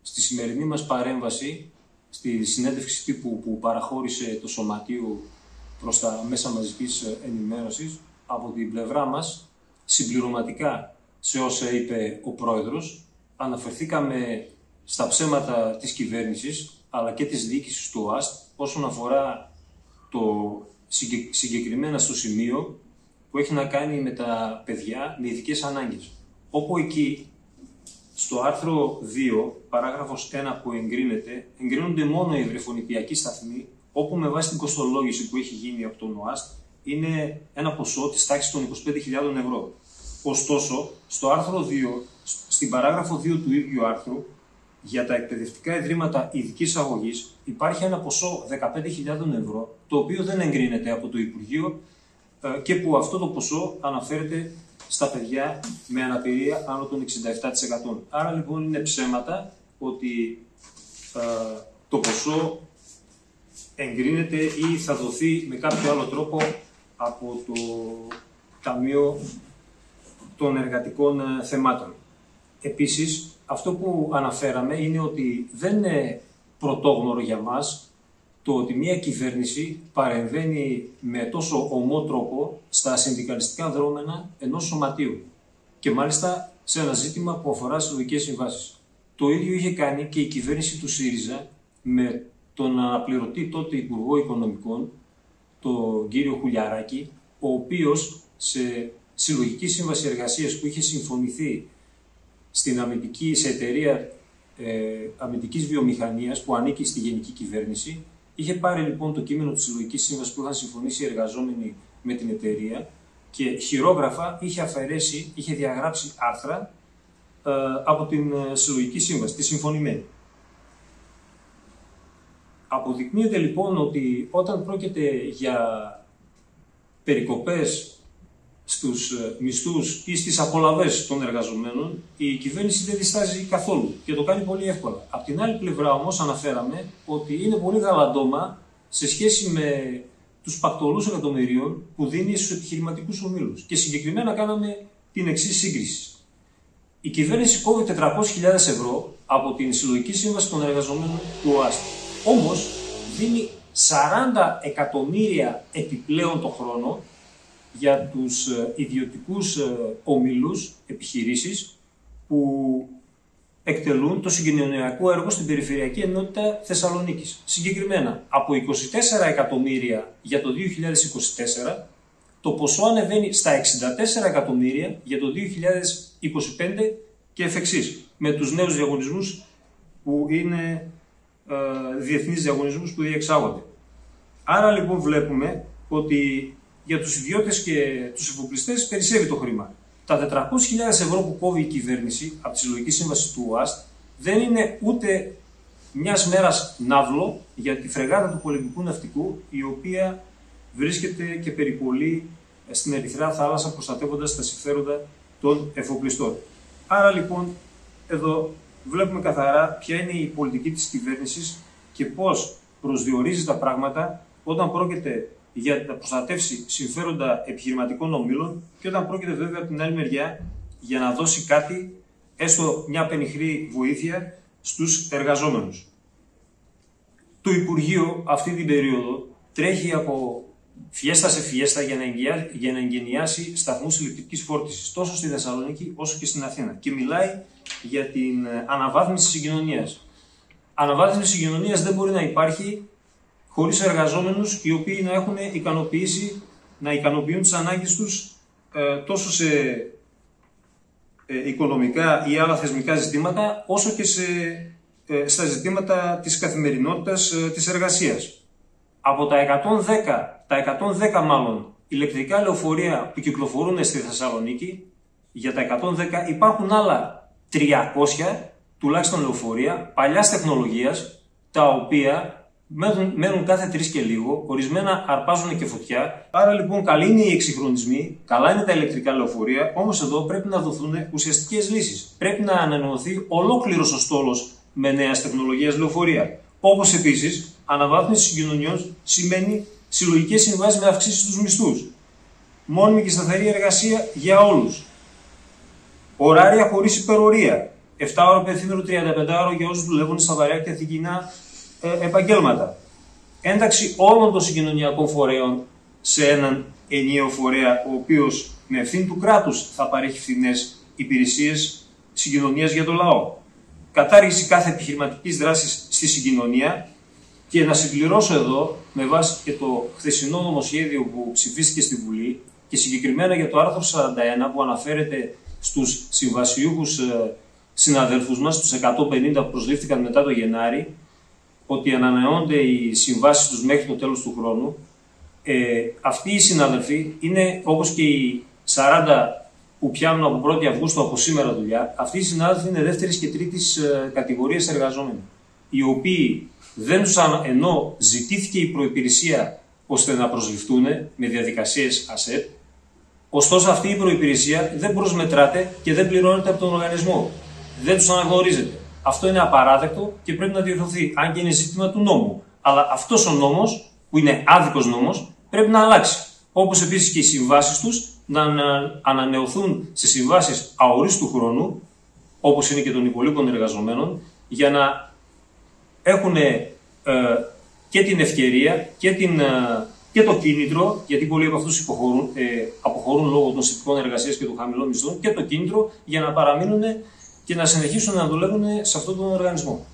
στη σημερινή μας παρέμβαση, στη συνέντευξη τύπου που παραχώρησε το Σωματείο προς τα μέσα μαζικής ενημέρωσης, από την πλευρά μας, συμπληρωματικά σε όσα είπε ο Πρόεδρος, αναφερθήκαμε στα ψέματα της κυβέρνησης, αλλά και της διοίκησης του ΟΑΣΤ, όσον αφορά συγκεκριμένα στο σημείο που έχει να κάνει με τα παιδιά με ειδικές ανάγκες. Όπου εκεί, στο άρθρο 2, παράγραφος 1 που εγκρίνονται μόνο οι ευρυφωνικιακοί σταθμοί, όπου με βάση την κοστολόγηση που έχει γίνει από τον ΟΑΣΤ, είναι ένα ποσό της τάξης των 25.000 ευρώ. Ωστόσο, στο άρθρο 2, στην παράγραφο 2 του ίδιου άρθρου, για τα εκπαιδευτικά ιδρύματα ειδικής αγωγής, υπάρχει ένα ποσό 15.000 ευρώ, το οποίο δεν εγκρίνεται από το Υπουργείο και που αυτό το ποσό αναφέρεται στα παιδιά με αναπηρία άνω των 67%. Άρα λοιπόν είναι ψέματα ότι το ποσό εγκρίνεται ή θα δοθεί με κάποιο άλλο τρόπο από το Ταμείο των Εργατικών Θεμάτων. Επίσης, αυτό που αναφέραμε είναι ότι δεν είναι πρωτόγνωρο για μας το ότι μια κυβέρνηση παρεμβαίνει με τόσο ομό τρόπο στα συνδικαλιστικά δρόμενα ενός σωματείου και μάλιστα σε ένα ζήτημα που αφορά συλλογικές συμβάσεις. Το ίδιο είχε κάνει και η κυβέρνηση του ΣΥΡΙΖΑ με τον αναπληρωτή τότε Υπουργό Οικονομικών, τον κύριο Χουλιαράκη, ο οποίος σε συλλογική σύμβαση εργασίας που είχε συμφωνηθεί σε εταιρεία αμυντικής βιομηχανίας που ανήκει στη Γενική Κυβέρνηση, είχε πάρει λοιπόν το κείμενο της συλλογικής σύμβασης που είχαν συμφωνήσει οι εργαζόμενοι με την εταιρεία και χειρόγραφα είχε διαγράψει άρθρα από την συλλογική σύμβαση, τη συμφωνημένη. Αποδεικνύεται λοιπόν ότι όταν πρόκειται για περικοπές στους μισθούς ή στις απολαβές των εργαζομένων, η κυβέρνηση δεν διστάζει καθόλου και το κάνει πολύ εύκολα. Απ' την άλλη πλευρά όμως αναφέραμε ότι είναι πολύ γαλαντόμα σε σχέση με τους πακτολούς εκατομμυρίων που δίνει στους επιχειρηματικούς ομίλους. Και συγκεκριμένα κάναμε την εξής σύγκριση. Η κυβέρνηση κόβει 400.000 ευρώ από την συλλογική σύμβαση των εργαζομένων του ΟΑΣΤ. Όμως δίνει 40 εκατομμύρια επιπλέον το χρόνο για τους ιδιωτικούς ομίλους, επιχειρήσεις που εκτελούν το συγκοινωνιακό έργο στην Περιφερειακή Ενότητα Θεσσαλονίκης. Συγκεκριμένα, από 24 εκατομμύρια για το 2024, το ποσό ανεβαίνει στα 64 εκατομμύρια για το 2025 και εφ' εξής, με τους νέους διαγωνισμούς που είναι διεθνείς διαγωνισμούς που διεξάγονται. Άρα λοιπόν βλέπουμε ότι για τους ιδιώτες και τους εφοπλιστές περισσεύει το χρήμα. Τα 400.000 ευρώ που κόβει η κυβέρνηση από τη συλλογική σύμβαση του ΟΑΣΤ δεν είναι ούτε μιας μέρας ναύλο για τη φρεγάτα του πολεμικού ναυτικού, η οποία βρίσκεται και περιπολεί στην Ερυθρά θάλασσα προστατεύοντας τα συμφέροντα των εφοπλιστών. Άρα λοιπόν εδώ βλέπουμε καθαρά ποια είναι η πολιτική της κυβέρνησης και πώς προσδιορίζει τα πράγματα όταν πρόκειται για να προστατεύσει συμφέροντα επιχειρηματικών ομίλων και όταν πρόκειται βέβαια από την άλλη μεριά για να δώσει κάτι, έστω μια πενιχρή βοήθεια στους εργαζόμενους. Το Υπουργείο αυτή την περίοδο τρέχει από φιέστα σε φιέστα για να εγκαινιάσει σταθμούς ηλεκτρικής φόρτισης τόσο στη Θεσσαλονίκη όσο και στην Αθήνα και μιλάει για την αναβάθμιση συγκοινωνίας. Αναβάθμιση συγκοινωνίας δεν μπορεί να υπάρχει χωρίς εργαζόμενους οι οποίοι να έχουν να ικανοποιούν τις ανάγκες τους τόσο σε οικονομικά ή άλλα θεσμικά ζητήματα, όσο και στα ζητήματα της καθημερινότητας της εργασίας. Από τα 110 μάλλον ηλεκτρικά λεωφορεία που κυκλοφορούν στη Θεσσαλονίκη, για τα 110 υπάρχουν άλλα 300 τουλάχιστον λεωφορεία παλιάς τεχνολογίας, τα οποία μένουν κάθε 3 και λίγο, ορισμένα αρπάζουν και φωτιά. Άρα λοιπόν καλοί είναι οι εξυγχρονισμοί, καλά είναι τα ηλεκτρικά λεωφορεία, όμως εδώ πρέπει να δοθούν ουσιαστικές λύσεις. Πρέπει να ανανεωθεί ολόκληρος ο στόλος με νέας τεχνολογίας λεωφορεία. Όπως επίσης, αναβάθμιση συγκοινωνιών σημαίνει συλλογικές συμβάσεις με αυξήσεις στους μισθούς. Μόνιμη και σταθερή εργασία για όλους. Ωράρια χωρίς υπερορία. 7ωρο πενθήμερο, 35ωρο για όσους δουλεύουν στα βαριά και αθηκινά επαγγέλματα. Ένταξη όλων των συγκοινωνιακών φορέων σε έναν ενιαίο φορέα, ο οποίος με ευθύνη του κράτους θα παρέχει φθηνές υπηρεσίες συγκοινωνίας για το λαό. Κατάργηση κάθε επιχειρηματικής δράσης στη συγκοινωνία. Και να συμπληρώσω εδώ, με βάση και το χθεσινό νομοσχέδιο που ψηφίστηκε στη Βουλή και συγκεκριμένα για το άρθρο 41 που αναφέρεται στους συμβασιούχους συναδέλφους μας, τους 150 που προσλήφθηκαν μετά το Γενάρη, ότι ανανεώνται οι συμβάσεις τους μέχρι το τέλος του χρόνου. Αυτοί οι συναδελφοί είναι όπως και οι 40 που πιάνουν από 1η Αυγούστου από σήμερα δουλειά. Αυτοί οι συνάδελφοι είναι δεύτερης και τρίτης κατηγορίας εργαζόμενοι, οι οποίοι ενώ ζητήθηκε η προϋπηρεσία ώστε να προσληφθούν με διαδικασίες ΑΣΕΠ, ωστόσο αυτή η προϋπηρεσία δεν προσμετράται και δεν πληρώνεται από τον οργανισμό. Δεν τους αναγνωρίζεται. Αυτό είναι απαράδεκτο και πρέπει να διορθωθεί, αν και είναι ζήτημα του νόμου. Αλλά αυτός ο νόμος, που είναι άδικος νόμος, πρέπει να αλλάξει. Όπως επίσης και οι συμβάσεις τους να ανανεωθούν σε συμβάσεις αορίστου χρόνου, όπως είναι και των υπολείπων εργαζομένων, για να έχουν και την ευκαιρία και το κίνητρο, γιατί πολλοί από αυτούς αποχωρούν λόγω των συνθηκών εργασίας και των χαμηλών μισθών, και το κίνητρο για να παραμείνουν και να συνεχίσουν να δουλεύουν σε αυτόν τον οργανισμό.